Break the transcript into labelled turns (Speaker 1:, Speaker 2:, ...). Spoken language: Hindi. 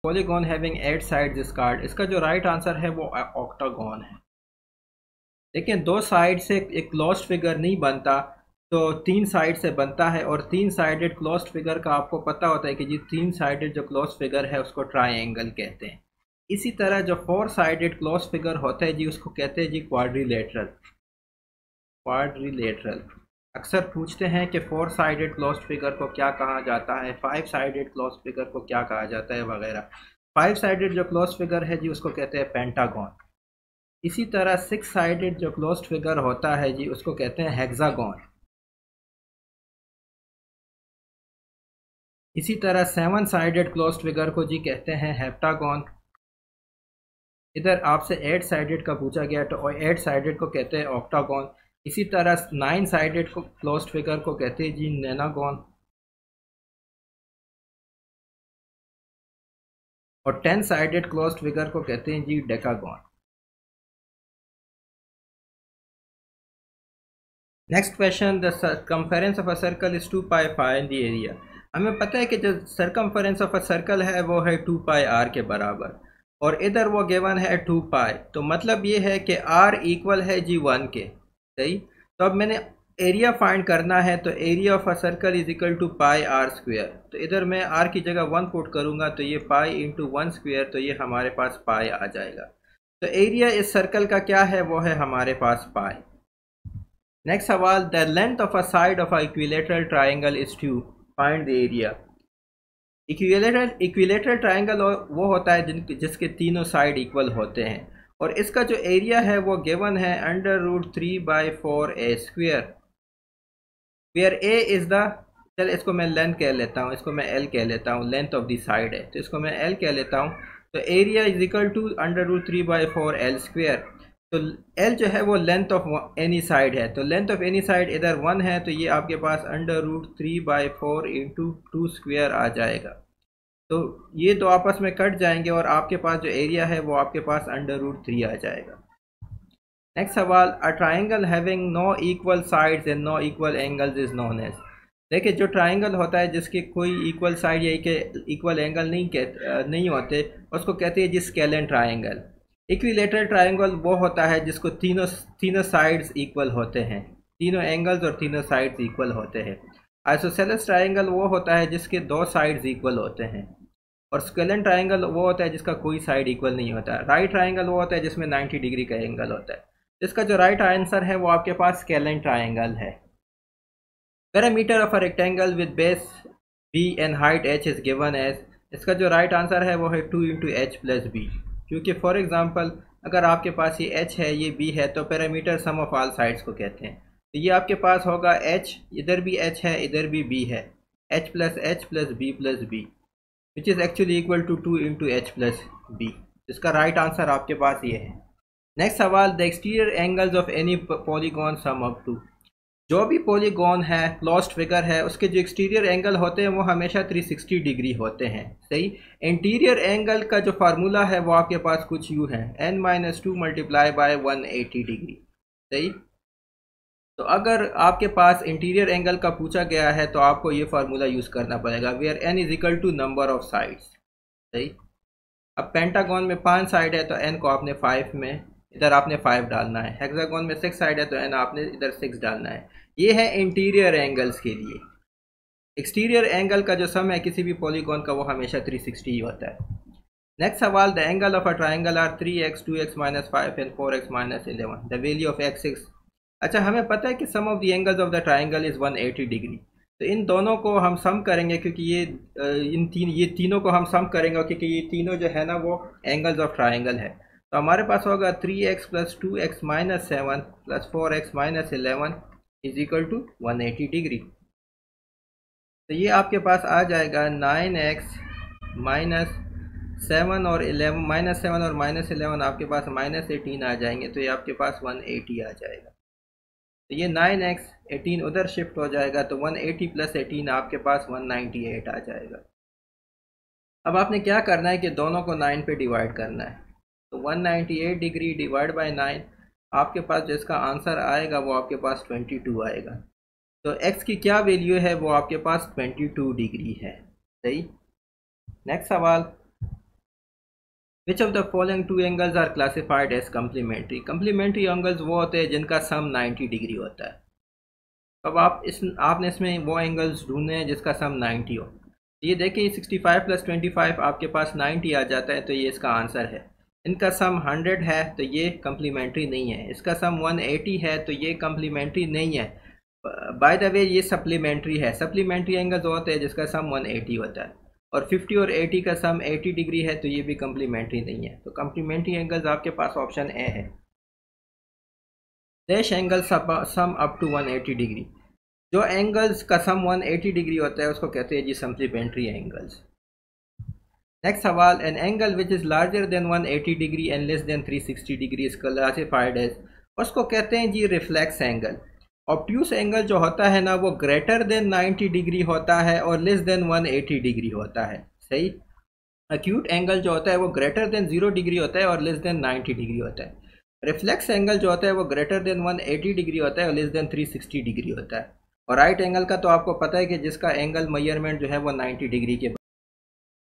Speaker 1: Polygon having 8 sides is called. इसका जो राइट आंसर है वो ऑक्टागॉन है। लेकिन 2 साइड से एक क्लोज्ड फिगर नहीं बनता, तो 3 साइड से बनता है। और 3 साइडेड क्लोज्ड फिगर का आपको पता होता है कि जी 3 साइडेड जो क्लोज्ड फिगर है उसको ट्राइंगल कहते हैं। इसी तरह जो 4 साइडेड क्लोज्ड फिगर होता है जी उसको कहते हैं जी क्वाड्रिलेटरल। क्वाड्रिलेटरल अक्सर पूछते हैं कि 4 साइडेड क्लोज्ड फिगर को क्या कहा जाता है, 5 साइडेड क्लोज्ड फिगर को क्या कहा जाता है वगैरह। 5 साइडेड जो क्लोज्ड फिगर है जी उसको कहते हैं पेंटागॉन। इसी तरह 6 साइडेड जो क्लोज्ड फिगर होता है जी उसको कहते हैं हेक्सागॉन। इसी तरह 7 साइडेड क्लोज्ड फिगर को जी कहते हैं हेप्टागॉन। इधर आपसे 8 साइडेड का पूछा गया तो 8 साइडेड को कहते हैं ऑक्टागॉन। इसी तरह 9 साइडेड को क्लोज्ड फिगर को कहते हैं जी नेनागॉन। और 10 साइडेड क्लोज्ड फिगर को कहते हैं जी decagon. Next question, the circumference of a circle is 2 pi find the area. हमें पता है कि जो सर्कमफेरेंस ऑफ अ सर्कल है वो है 2 पाई आर के बराबर, और इधर वो गिवन है 2 पाई। तो मतलब ये है कि आर इक्वल है जी 1 के। सही। तो अब मैंने एरिया फाइंड करना है, तो area of a circle is equal to pi r square. तो इधर मैं आर की जगह 1 पुट करूंगा तो ये पाई इंटू 1 स्क्वेयर, तो ये हमारे पास पाई आ जाएगा। तो एरिया इस सर्कल का क्या है, वो है हमारे पास पाई। नेक्स्ट सवाल, the length of a side of a equilateral triangle is 2, find the area. Equilateral triangle वो होता है जिसके तीनों साइड इक्वल होते हैं, और इसका जो एरिया है वो गिवन है √3/4a², where a is the, चल इसको मैं लेंथ कह लेता हूँ, इसको मैं l कह लेता हूँ, लेंथ ऑफ द साइड है तो इसको मैं l कह लेता हूँ। तो area is equal to √3/4l²। तो l जो है वो लेंथ ऑफ एनी साइड है, तो लेंथ ऑफ एनी साइड इधर 1 है, तो ये आपके पास √3/4 इंटू 2 स्क्वेयर आ जाएगा। तो ये दो आपस में कट जाएंगे और आपके पास जो एरिया है वो आपके पास √3 आ जाएगा। नेक्स्ट सवाल, a triangle having no equal sides and no equal angles is known as. देखिए जो ट्राइंगल होता है जिसके कोई इक्वल साइड या इक्वल एंगल नहीं होते उसको कहते हैं जी स्केलन ट्राइंगल। इक्विलेटरल ट्राइंगल वो होता है जिसको तीनों साइड्स इक्वल होते हैं, तीनों एंगल्स और तीनों साइड्स इक्वल होते हैं। आइसोसेलेस ट्राइंगल वो होता है जिसके 2 साइड्स इक्वल होते हैं, और स्केलन ट्राइंगल वो होता है जिसका कोई साइड इक्वल नहीं होता। राइट ट्राइंगल वो होता है जिसमें 90 डिग्री का एंगल होता है। इसका जो राइट आंसर है वो आपके पास स्केलन ट्राइंगल है। Parameter of a rectangle with base b and height h is given as. इसका जो राइट आंसर है वो है 2 इंटू एच प्लस बी, क्योंकि फॉर एग्जांपल अगर आपके पास ये h है ये b है तो parameter sum of all sides को कहते हैं। तो ये आपके पास होगा h, इधर भी h है इधर भी b है, h plus b plus b which is actually equal to 2 into h plus b. इसका राइट आंसर आपके पास ये है। नेक्स्ट सवाल, the exterior angles of any polygon sum up to. जो भी पॉलीगॉन है क्लोज्ड फिगर है उसके जो एक्सटीरियर एंगल होते हैं वो हमेशा 360 डिग्री होते हैं। सही। इंटीरियर एंगल का जो फार्मूला है वो आपके पास कुछ यूँ है, n-2 मल्टीप्लाई बाय 180 डिग्री। सही। तो अगर आपके पास इंटीरियर एंगल का पूछा गया है तो आपको ये फार्मूला यूज़ करना पड़ेगा, where n is equal to number of sides. सही। अब पेंटागन में 5 साइड है तो n को आपने 5 में, इधर आपने 5 डालना है। हेक्सागन में 6 साइड है तो n आपने इधर 6 डालना है। ये है इंटीरियर एंगल्स के लिए। एक्सटीरियर एंगल का जो सम है किसी भी पॉलीगॉन का वो हमेशा 360 ही होता है। नेक्स्ट सवाल, the angle of a triangle are 3x 2x minus 5 and 4x minus 11, the value of x 6। अच्छा हमें पता है कि sum of the angles of the triangle is 180 degree. तो इन दोनों को हम सम करेंगे, क्योंकि ये तीनों को हम सम करेंगे क्योंकि ये तीनों जो है ना वो एंगल्स ऑफ ट्राइंगल है। तो हमारे पास होगा 3x plus 2x minus 7 plus 4x minus 11 is equal to 180 degree. तो ये आपके पास आ जाएगा 9x माइनस 7 और 11, माइनस 7 और माइनस 11 आपके पास माइनस 18 आ जाएंगे, तो ये आपके पास 180 आ जाएगा। तो ये 9x 18 उधर शिफ्ट हो जाएगा, तो 180 प्लस 18 आपके पास 198 आ जाएगा। अब आपने क्या करना है कि दोनों को 9 पे डिवाइड करना है। तो 198 डिग्री डिवाइड बाय 9, आपके पास जो इसका आंसर आएगा वो आपके पास 22 आएगा। तो x की क्या वैल्यू है, वो आपके पास 22 डिग्री है। सही। नेक्स्ट सवाल, which of the following two angles are classified as complementary. Complementary angles वो होते हैं जिनका सम 90 डिग्री होता है। अब आपने इसमें वो एंगल्स ढूंढने हैं जिसका सम 90 हो। ये देखिए 65 + 25 आपके पास 90 आ जाता है, तो ये इसका आंसर है। इनका सम 100 है तो ये कम्प्लीमेंट्री नहीं है। इसका सम 180 है तो ये कम्प्लीमेंट्री नहीं है। बाय द वे ये सप्लीमेंट्री है। सप्लीमेंट्री एंगल्स होते हैं जिसका सम 180 होता है, और 50 और 80 का सम 80 डिग्री है, तो ये भी कम्प्लीमेंट्री नहीं है। तो कम्प्लीमेंट्री एंगल्स आपके पास ऑप्शन ए है। Dash angle sum up to 180 degree. जो एंगल्स का सम 180 डिग्री होता है उसको कहते हैं जी सप्लीमेंट्री एंगल्स। नेक्स्ट सवाल, an angle which is larger than 180 degree and less than 360 degree is classified as. उसको कहते हैं जी रिफ्लेक्स एंगल। ऑब्ट्यूस एंगल जो होता है ना वो ग्रेटर देन 90 डिग्री होता है और लेस देन 180 डिग्री होता है। सही। एक्यूट एंगल जो होता है वो ग्रेटर देन 0 डिग्री होता है और लेस देन 90 डिग्री होता है। रिफ्लेक्स एंगल जो होता है वो ग्रेटर देन 180 डिग्री होता है और लेस देन 360 डिग्री होता है। और राइट एंगल का तो आपको पता है कि जिसका एंगल मेजरमेंट जो है वो 90 डिग्री के